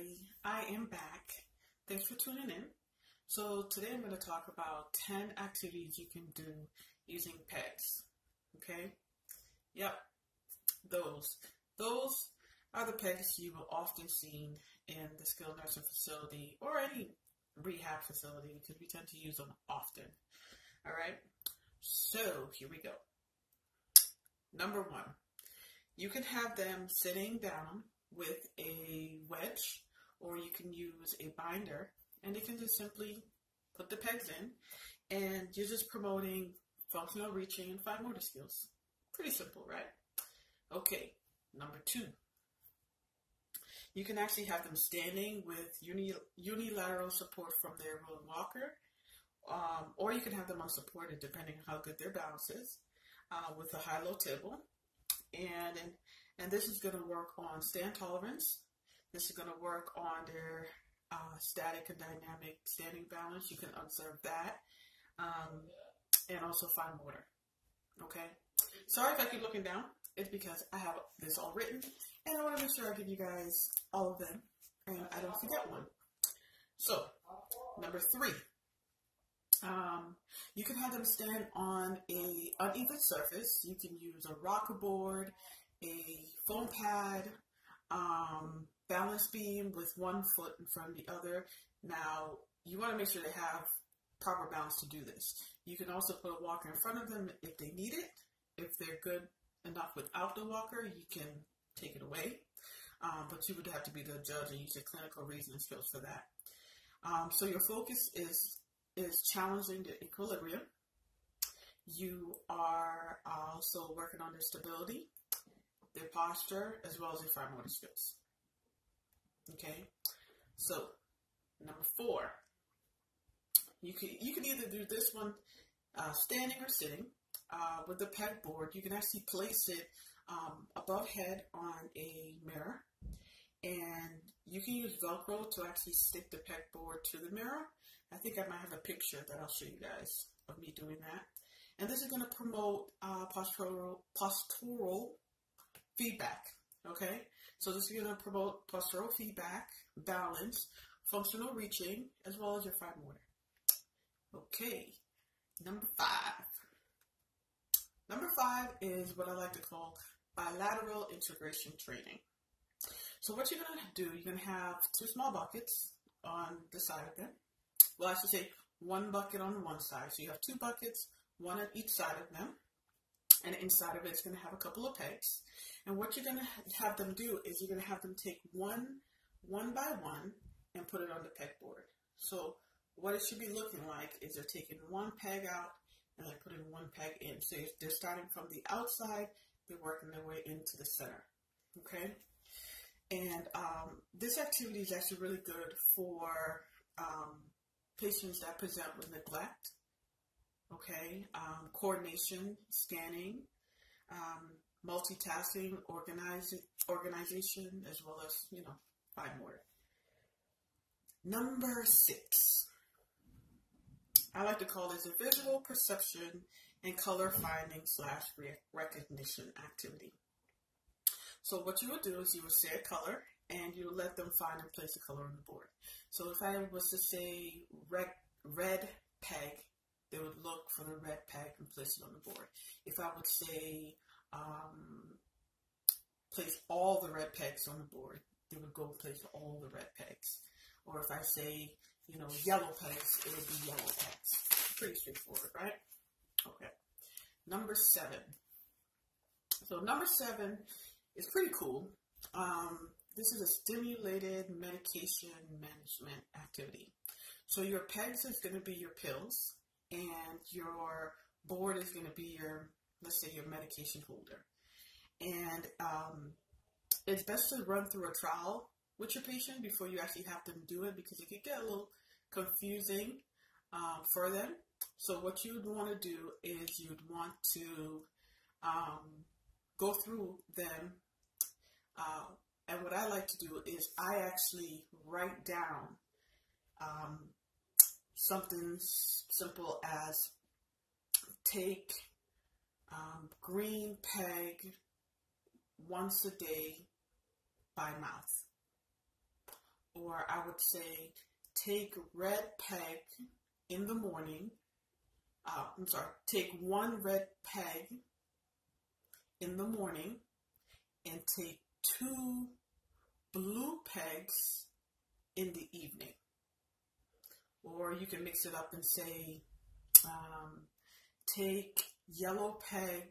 everybody. I am back. Thanks for tuning in. So today I'm going to talk about 10 activities you can do using pegs. Okay? Yep, those. Those are the pegs you will often see in the skilled nursing facility or any rehab facility because we tend to use them often. Alright? So here we go. Number 1. You can have them sitting down with a wedge, or you can use a binder, and you can just simply put the pegs in, and you're just promoting functional reaching and fine motor skills. Pretty simple, right? Okay, number 2. You can actually have them standing with unilateral support from their rolling walker, or you can have them unsupported depending on how good their balance is, with a high-low table. And this is going to work on stand tolerance. This is going to work on their static and dynamic standing balance. You can observe that. And also fine motor. Okay? Sorry if I keep looking down. It's because I have this all written. And I want to make sure I give you guys all of them. And I don't forget one. So, number 3. You can have them stand on an uneven surface. You can use a rocker board, a foam pad, balance beam with one foot in front of the other. Now, you want to make sure they have proper balance to do this. You can also put a walker in front of them if they need it. If they're good enough without the walker, you can take it away. But you would have to be the judge and use your clinical reasoning skills for that. So your focus is challenging the equilibrium. You are also working on their stability, their posture, as well as their fine motor skills. Okay, so number 4, you can either do this one standing or sitting. With the pegboard, you can actually place it above head on a mirror, and you can use Velcro to actually stick the pegboard to the mirror. I think I might have a picture that I'll show you guys of me doing that. And this is going to promote postural feedback. Okay? So this is going to promote postural feedback, balance, functional reaching, as well as your fine motor. Okay. Number 5. Number 5 is what I like to call bilateral integration training. So what you're going to do, you're going to have 2 small buckets on the side of them. Well, I should say 1 bucket on one side. So you have 2 buckets, 1 on each side of them. And inside of it, it's going to have a couple of pegs. And what you're going to have them do is you're going to have them take one by one and put it on the pegboard. So what it should be looking like is they're taking 1 peg out and they're putting 1 peg in. So if they're starting from the outside, they're working their way into the center. Okay? And this activity is actually really good for patients that present with neglect, okay, coordination, scanning, multitasking, organization, as well as, fine motor. Number 6. I like to call this a visual perception and color finding / recognition activity. So what you would do is you would say a color, and you would let them find and place a color on the board. So if I was to say red peg, they would look for the red peg and place it on the board. If I would say place all the red pegs on the board, they would go place all the red pegs. Or if I say, yellow pegs, it would be yellow pegs. Pretty straightforward, right? Okay. Number 7. So number 7 is pretty cool. This is a stimulated medication management activity. So your pegs is going to be your pills, and your board is going to be your, let's say, your medication holder. And it's best to run through a trial with your patient before you actually have them do it, because it could get a little confusing for them. So what you would want to do is you'd want to go through them. And what I like to do is I actually write down something simple as take green peg once a day by mouth. or I would say take red peg in the morning. Take one red peg in the morning and take two blue pegs in the evening. Or you can mix it up and say, take yellow peg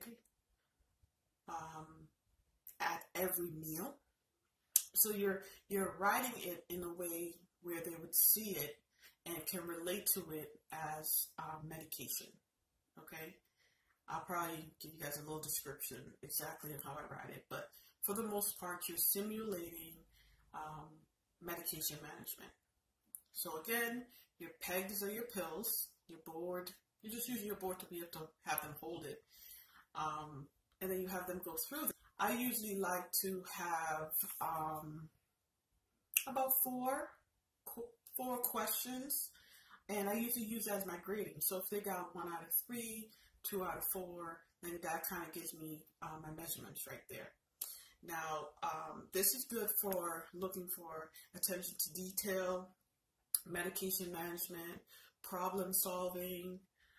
at every meal. So you're writing it in a way where they would see it and can relate to it as medication. Okay? I'll probably give you guys a little description exactly of how I write it, but for the most part, you're simulating medication management. So again, your pegs are your pills, your board. You're just using your board to be able to have them hold it. And then you have them go through. I usually like to have about four questions, and I usually use that as my grading. So if they got 1 out of 3, 2 out of 4, then that kind of gives me my measurements right there. Now, this is good for looking for attention to detail, medication management, problem solving,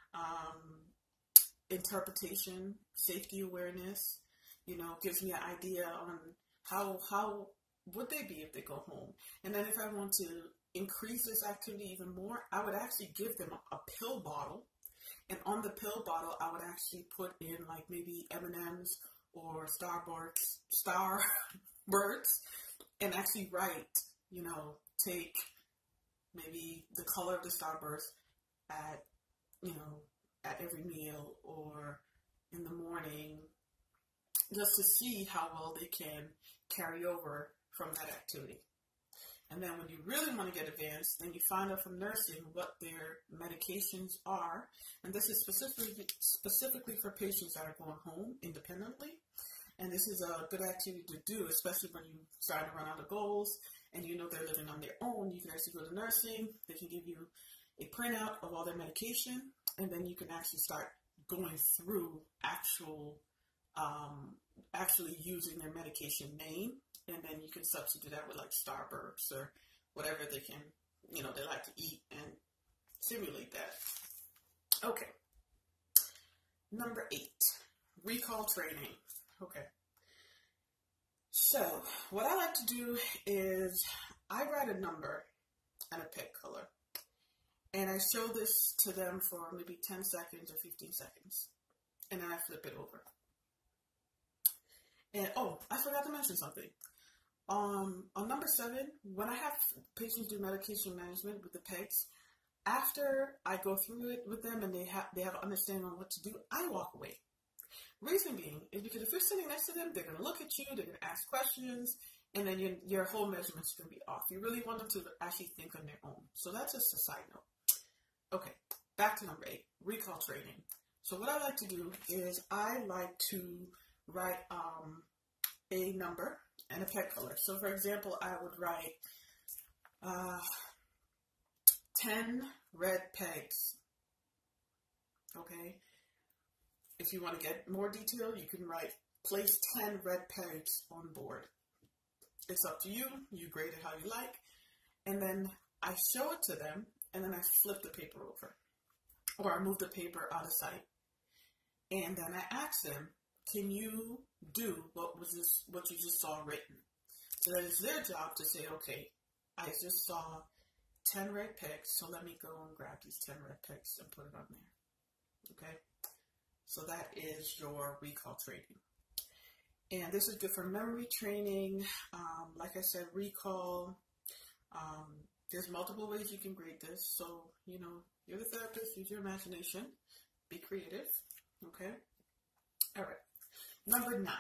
interpretation, safety awareness. You know, gives me an idea on how would they be if they go home. And then if I want to increase this activity even more, I would actually give them a pill bottle. And on the pill bottle, I would actually put in like maybe M&Ms or Starbirds, and actually write, you know, take maybe the color of the Starbirds at, you know, at every meal or in the morning, just to see how well they can carry over from that activity. And then when you really want to get advanced, then you find out from nursing what their medications are. And this is specifically for patients that are going home independently. And this is a good activity to do, especially when you start to run out of goals and you know they're living on their own. You can actually go to nursing. They can give you a printout of all their medication, and then you can actually start going through actually using their medication name, and then you can substitute that with like Starbursts or whatever they can, you know, they like to eat, and simulate that. Okay. Number 8, recall training. Okay. So what I like to do is I write a number and a peg color, and I show this to them for maybe 10 seconds or 15 seconds, and then I flip it over. And oh, I forgot to mention something. On number 7, when I have patients do medication management with the pegs, after I go through it with them and they have an understanding on what to do, I walk away. Reason being is because if you're sitting next to them, they're going to look at you, they're going to ask questions, and then your whole measurements is going to be off. You really want them to actually think on their own. So that's just a side note. Okay, back to number 8, recall training. So what I like to do is I like to write a number and a peg color. So for example, I would write 10 red pegs. Okay. If you want to get more detail, you can write place 10 red pegs on board. It's up to you. You grade it how you like. And then I show it to them, and then I flip the paper over, or I move the paper out of sight. And then I ask them, can you do what you just saw written? So that is their job to say, okay, I just saw 10 red pegs, so let me go and grab these 10 red pegs and put it on there. Okay? So that is your recall training. And this is good for memory training. Like I said, recall. There's multiple ways you can grade this. So, you know, you're the therapist, use your imagination. Be creative. Okay? All right. Number 9.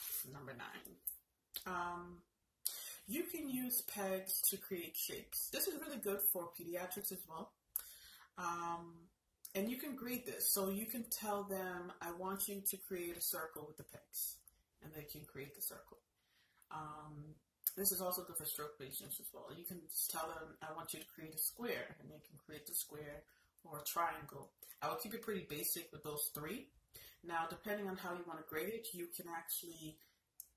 You can use pegs to create shapes. This is really good for pediatrics as well. And you can grade this. So you can tell them, I want you to create a circle with the pegs. And they can create the circle. This is also good for stroke patients as well. You can just tell them, I want you to create a square. And they can create the square or a triangle. I would keep it pretty basic with those 3. Now, depending on how you want to grade it, you can actually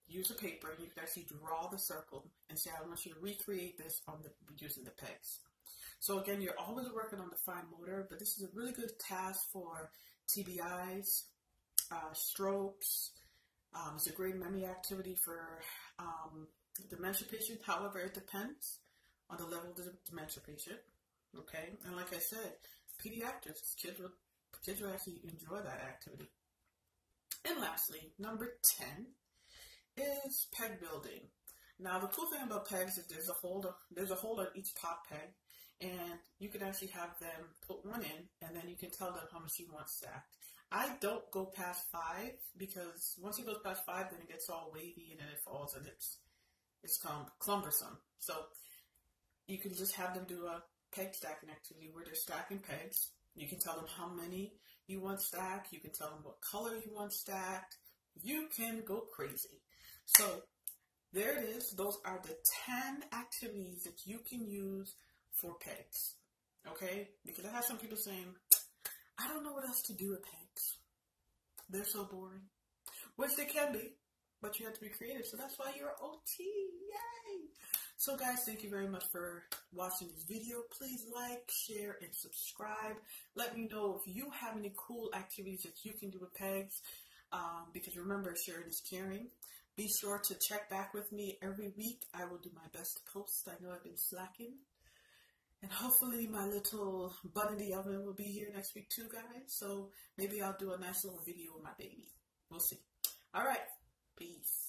use a paper and you can actually draw the circle and say, I want you to recreate this using the pegs. So again, you're always working on the fine motor, but this is a really good task for TBIs, strokes. It's a great memory activity for dementia patients. However, it depends on the level of the dementia patient. Okay, and like I said, pediatrics, kids will actually enjoy that activity. And lastly, number 10 is peg building. Now, the cool thing about pegs is there's a hole on each top peg, and you can actually have them put one in, and then you can tell them how much you want stacked. I don't go past 5 because once it goes past 5, then it gets all wavy and then it falls and it's cumbersome. So you can just have them do a peg stacking activity where they're stacking pegs. You can tell them how many you want stacked. You can tell them what color you want stacked. You can go crazy. So there it is. Those are the 10 activities that you can use for pegs. Okay? Because I have some people saying, I don't know what else to do with pegs. They're so boring. Which they can be, but you have to be creative. So that's why you're OT. Yay! So guys, thank you very much for watching this video. Please like, share, and subscribe. Let me know if you have any cool activities that you can do with pegs. Because remember, sharing is caring. Be sure to check back with me every week. I will do my best to post. I know I've been slacking. And hopefully my little bun in the oven will be here next week too, guys. So maybe I'll do a nice little video with my baby. We'll see. All right. Peace.